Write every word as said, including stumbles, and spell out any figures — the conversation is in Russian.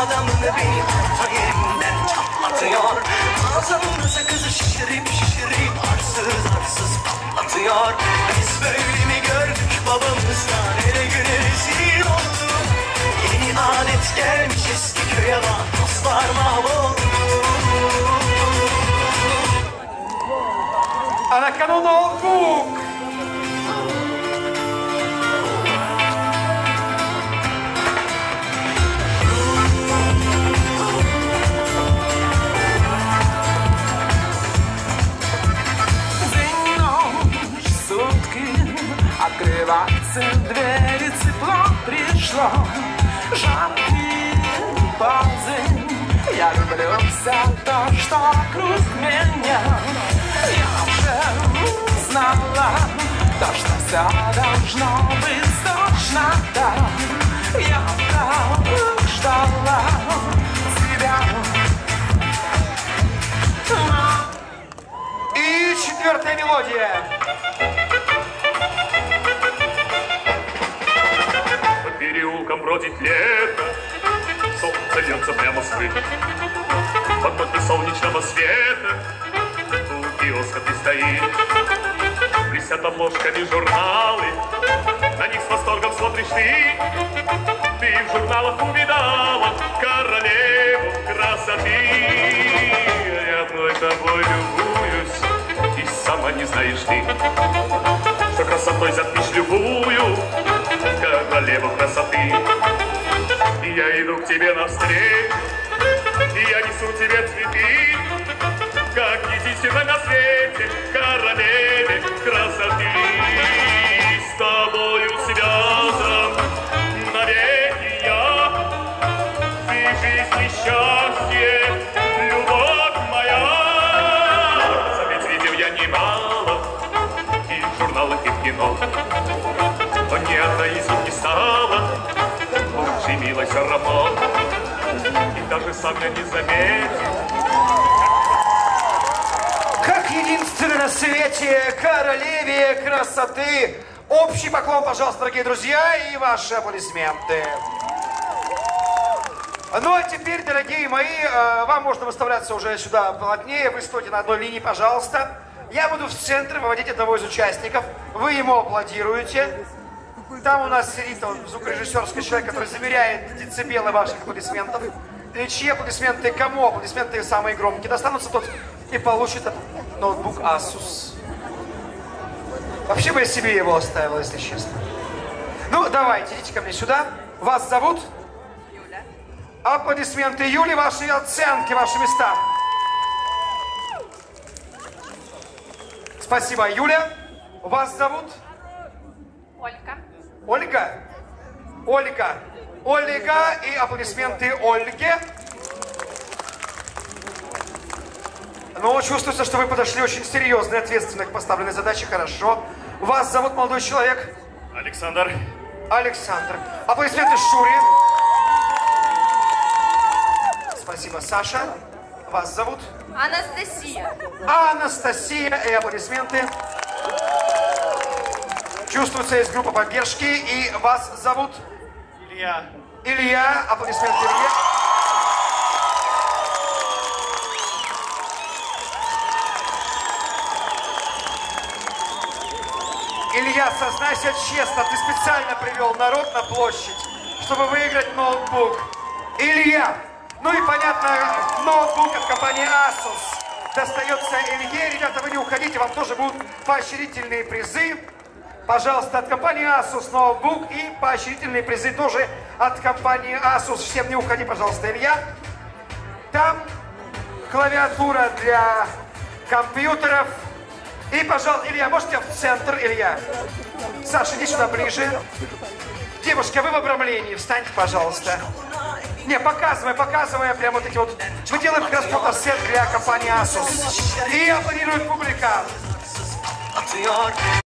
adamını beni orta yerimden çatlatıyor. Ağzımda sakızı şişirip şişirip arsız arsız patlatıyor. Biz böyle mi gördük babamızdan, hele güne rezil olduk. Yeni adet gelmiş eski köye bak, dostlar mahvoldu. А на кону ноутбук! День, ночь, сутки, открываться двери, тепло пришло. Жаркие паузы, я люблю все то, что вокруг меня. Я уже знала то, что все должно быть точно так. Я так ждала тебя. И четвертая мелодия. По переулкам бродит лето, солнце льется прямо с крыш. В потоке солнечного света у киоска ты стоишь. Блестят обложками журналы, на них с восторгом смотришь ты. Ты в журналах увидала королеву красоты. Я одной тобой любуюсь, и сама не знаешь ты, что красотой затмишь любую королеву красоты. И я иду к тебе навстречу, и я несу тебе цветы, как единственной на свете королеве красоты. С тобою связан навеки я, ты жизнь и счастье, любовь моя. Заметь, видел я немало и в журналах, и в кино, но ни одна из них не стала лучшей, милой, все равно. И даже сам я не заметил. Как единственной на свете королеве красоты. Общий поклон, пожалуйста, дорогие друзья, и ваши аплодисменты. Ну а теперь, дорогие мои, вам можно выставляться уже сюда плотнее. Вы стойте на одной линии, пожалуйста. Я буду в центре выводить одного из участников. Вы ему аплодируете. Там у нас сидит он, звукорежиссерский человек, который замеряет децибелы ваших аплодисментов. И чьи аплодисменты, кому аплодисменты самые громкие достанутся, тот и получит ноутбук Asus. Вообще бы я себе его оставил, если честно. Ну, давайте, идите ко мне сюда. Вас зовут? Юля. Аплодисменты Юли, ваши оценки, ваши места. Спасибо, Юля. Вас зовут? Ольга. Ольга? Ольга. Ольга и аплодисменты Ольге. Ну, чувствуется, что вы подошли очень серьезно и ответственно к поставленной задаче. Хорошо. Вас зовут, молодой человек? Александр. Александр. Аплодисменты Шуре. Спасибо, Саша. Вас зовут? Анастасия. Анастасия и аплодисменты. Чувствуется, есть группа поддержки. И вас зовут? Илья. Илья. Аплодисменты Илье. Илья, сознайся честно, ты специально привел народ на площадь, чтобы выиграть ноутбук. Илья, ну и понятно, ноутбук от компании Asus достается Илье. Ребята, вы не уходите, вам тоже будут поощрительные призы. Пожалуйста, от компании Asus ноутбук и поощрительные призы тоже от компании Asus. Всем не уходи, пожалуйста, Илья. Там клавиатура для компьютеров. И, пожалуйста, Илья, можете в центр, Илья? Саша, иди сюда ближе. Девушки, а вы в обрамлении, встаньте, пожалуйста. Не, показывай, показывай прям вот эти вот. Мы делаем как раз фотосет для компании Asus. И аплодирует публика.